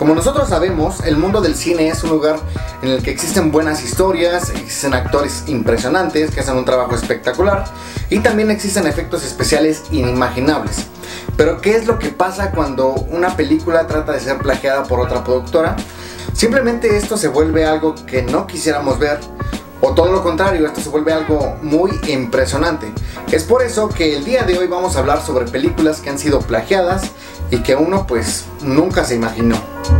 Como nosotros sabemos, el mundo del cine es un lugar en el que existen buenas historias, existen actores impresionantes que hacen un trabajo espectacular y también existen efectos especiales inimaginables. Pero ¿qué es lo que pasa cuando una película trata de ser plagiada por otra productora? Simplemente esto se vuelve algo que no quisiéramos ver, o todo lo contrario, esto se vuelve algo muy impresionante. Es por eso que el día de hoy vamos a hablar sobre películas que han sido plagiadas y que uno pues nunca se imaginó.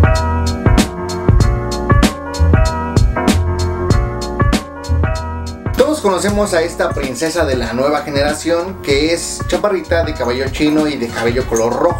Todos conocemos a esta princesa de la nueva generación que es chaparrita, de cabello chino y de cabello color rojo.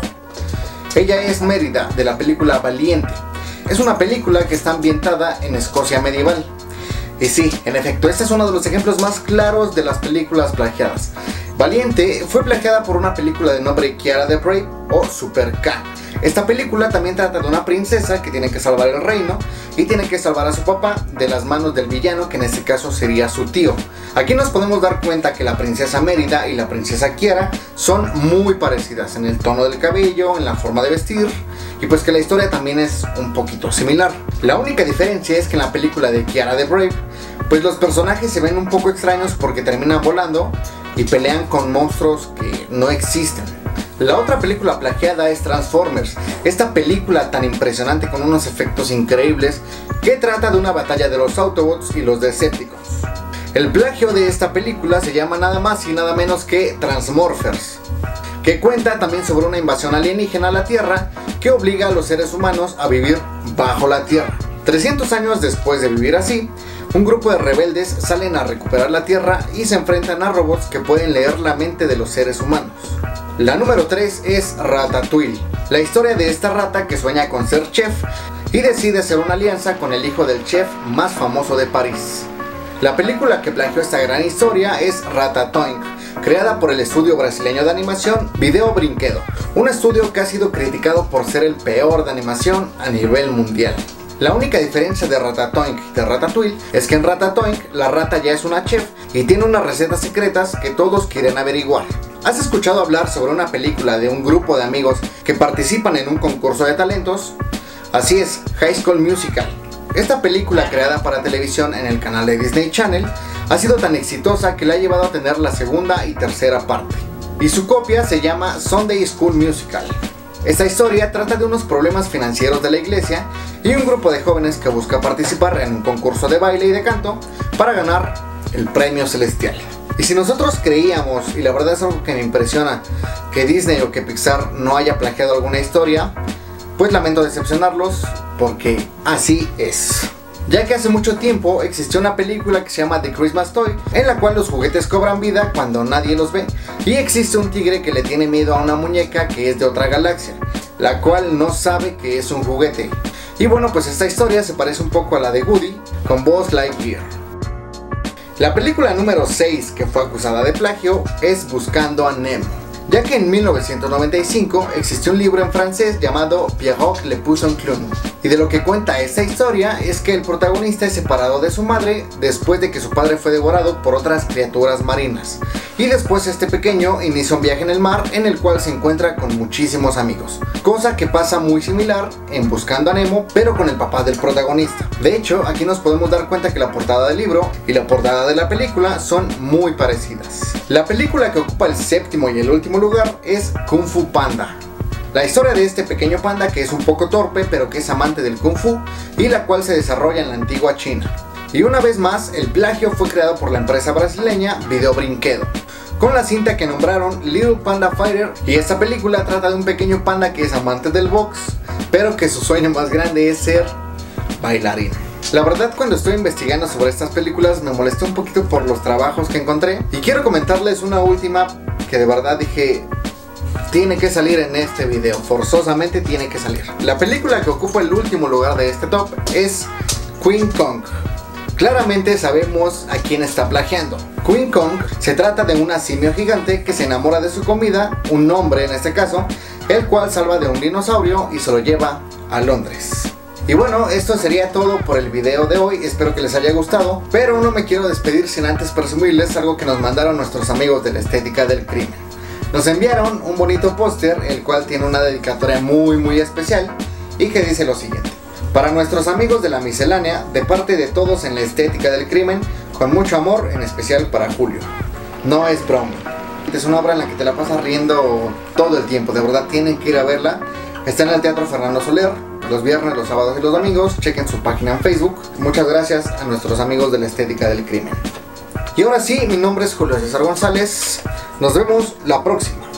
Ella es Mérida, de la película Valiente. Es una película que está ambientada en Escocia medieval. Y sí, en efecto, este es uno de los ejemplos más claros de las películas plagiadas. Valiente fue plagiada por una película de nombre Kiara the Brave o Super K. Esta película también trata de una princesa que tiene que salvar el reino y tiene que salvar a su papá de las manos del villano, que en este caso sería su tío. Aquí nos podemos dar cuenta que la princesa Mérida y la princesa Kiara son muy parecidas en el tono del cabello, en la forma de vestir, y pues que la historia también es un poquito similar. La única diferencia es que en la película de Kiara the Brave, pues los personajes se ven un poco extraños porque terminan volando y pelean con monstruos que no existen. La otra película plagiada es Transformers, esta película tan impresionante con unos efectos increíbles que trata de una batalla de los Autobots y los Decepticons. El plagio de esta película se llama nada más y nada menos que Transmorphers, que cuenta también sobre una invasión alienígena a la Tierra que obliga a los seres humanos a vivir bajo la Tierra. 300 años después de vivir así, un grupo de rebeldes salen a recuperar la Tierra y se enfrentan a robots que pueden leer la mente de los seres humanos. La número 3 es Ratatouille, la historia de esta rata que sueña con ser chef y decide hacer una alianza con el hijo del chef más famoso de París. La película que plagió esta gran historia es Ratatouille, creada por el estudio brasileño de animación Video Brinquedo, un estudio que ha sido criticado por ser el peor de animación a nivel mundial. La única diferencia de Ratatouille y de Ratatouille es que en Ratatouille la rata ya es una chef y tiene unas recetas secretas que todos quieren averiguar. ¿Has escuchado hablar sobre una película de un grupo de amigos que participan en un concurso de talentos? Así es, High School Musical. Esta película, creada para televisión en el canal de Disney Channel, ha sido tan exitosa que la ha llevado a tener la segunda y tercera parte. Y su copia se llama Sunday School Musical. Esta historia trata de unos problemas financieros de la iglesia y un grupo de jóvenes que busca participar en un concurso de baile y de canto para ganar el premio celestial. Y si nosotros creíamos, y la verdad es algo que me impresiona, que Disney o que Pixar no haya plagiado alguna historia, pues lamento decepcionarlos, porque así es. Ya que hace mucho tiempo existió una película que se llama The Christmas Toy, en la cual los juguetes cobran vida cuando nadie los ve, y existe un tigre que le tiene miedo a una muñeca que es de otra galaxia, la cual no sabe que es un juguete. Y bueno, pues esta historia se parece un poco a la de Woody con Buzz Lightyear. La película número 6 que fue acusada de plagio es Buscando a Nemo, ya que en 1995 existió un libro en francés llamado Pierrot le Poisson Clown, y de lo que cuenta esta historia es que el protagonista es separado de su madre después de que su padre fue devorado por otras criaturas marinas, y después este pequeño inicia un viaje en el mar en el cual se encuentra con muchísimos amigos, cosa que pasa muy similar en Buscando a Nemo, pero con el papá del protagonista. De hecho, aquí nos podemos dar cuenta que la portada del libro y la portada de la película son muy parecidas. La película que ocupa el séptimo y el último lugar es Kung Fu Panda. La historia de este pequeño panda que es un poco torpe pero que es amante del Kung Fu y la cual se desarrolla en la antigua China. Y una vez más, el plagio fue creado por la empresa brasileña Video Brinquedo, con la cinta que nombraron Little Panda Fighter, y esta película trata de un pequeño panda que es amante del box, pero que su sueño más grande es ser bailarín. La verdad, cuando estoy investigando sobre estas películas me molesté un poquito por los trabajos que encontré, y quiero comentarles una última que de verdad dije, tiene que salir en este video, forzosamente tiene que salir. La película que ocupa el último lugar de este top es King Kong. Claramente sabemos a quién está plagiando. King Kong se trata de una simio gigante que se enamora de su comida, un hombre en este caso, el cual salva de un dinosaurio y se lo lleva a Londres. Y bueno, esto sería todo por el video de hoy, espero que les haya gustado, pero no me quiero despedir sin antes presumirles algo que nos mandaron nuestros amigos de la Estética del Crimen. Nos enviaron un bonito póster, el cual tiene una dedicatoria muy especial, y que dice lo siguiente: para nuestros amigos de la miscelánea, de parte de todos en la estética del crimen, con mucho amor, en especial para Julio. No es broma. Es una obra en la que te la pasas riendo todo el tiempo, de verdad tienen que ir a verla. Está en el Teatro Fernando Soler, los viernes, los sábados y los domingos. Chequen su página en Facebook. Muchas gracias a nuestros amigos de la estética del crimen. Y ahora sí, mi nombre es Julio César González. Nos vemos la próxima.